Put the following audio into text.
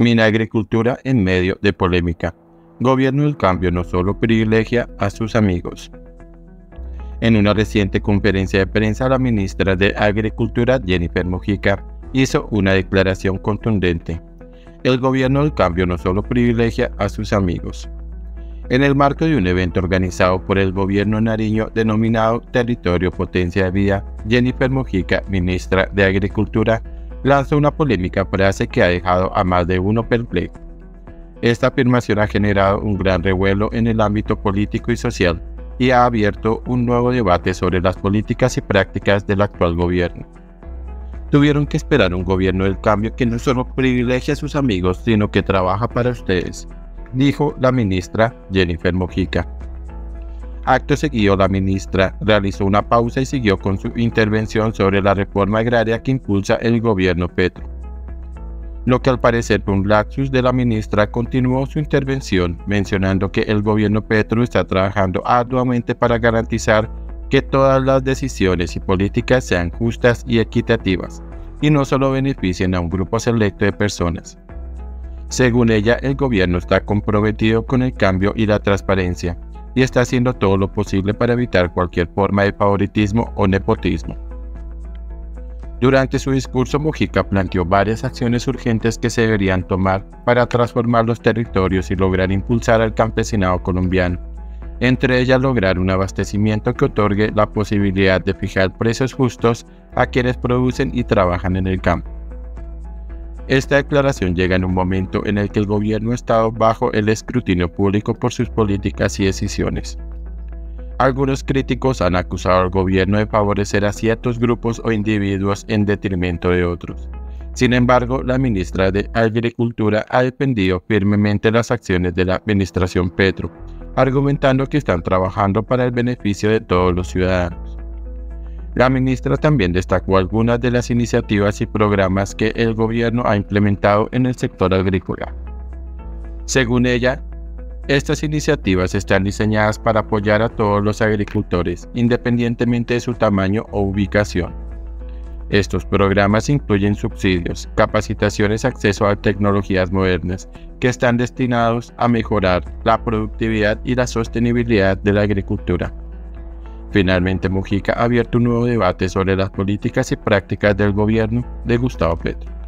Minagricultura en medio de polémica. Gobierno del Cambio no solo privilegia a sus amigos. En una reciente conferencia de prensa, la ministra de Agricultura, Jennifer Mojica, hizo una declaración contundente. El Gobierno del Cambio no solo privilegia a sus amigos. En el marco de un evento organizado por el Gobierno de Nariño denominado Territorio Potencia de Vida, Jennifer Mojica, ministra de Agricultura, lanzó una polémica frase que ha dejado a más de uno perplejo. Esta afirmación ha generado un gran revuelo en el ámbito político y social y ha abierto un nuevo debate sobre las políticas y prácticas del actual gobierno. Tuvieron que esperar un gobierno del cambio que no solo privilegia a sus amigos, sino que trabaja para ustedes, dijo la ministra Jennifer Mojica. Acto seguido, la ministra realizó una pausa y siguió con su intervención sobre la reforma agraria que impulsa el gobierno Petro. Lo que al parecer fue un lapsus de la ministra, continuó su intervención mencionando que el gobierno Petro está trabajando arduamente para garantizar que todas las decisiones y políticas sean justas y equitativas, y no solo beneficien a un grupo selecto de personas. Según ella, el gobierno está comprometido con el cambio y la transparencia, y está haciendo todo lo posible para evitar cualquier forma de favoritismo o nepotismo. Durante su discurso, Mojica planteó varias acciones urgentes que se deberían tomar para transformar los territorios y lograr impulsar al campesinado colombiano, entre ellas lograr un abastecimiento que otorgue la posibilidad de fijar precios justos a quienes producen y trabajan en el campo. Esta declaración llega en un momento en el que el gobierno ha estado bajo el escrutinio público por sus políticas y decisiones. Algunos críticos han acusado al gobierno de favorecer a ciertos grupos o individuos en detrimento de otros. Sin embargo, la ministra de Agricultura ha defendido firmemente las acciones de la administración Petro, argumentando que están trabajando para el beneficio de todos los ciudadanos. La ministra también destacó algunas de las iniciativas y programas que el gobierno ha implementado en el sector agrícola. Según ella, estas iniciativas están diseñadas para apoyar a todos los agricultores, independientemente de su tamaño o ubicación. Estos programas incluyen subsidios, capacitaciones, acceso a tecnologías modernas, que están destinados a mejorar la productividad y la sostenibilidad de la agricultura. Finalmente, Mojica ha abierto un nuevo debate sobre las políticas y prácticas del gobierno de Gustavo Petro.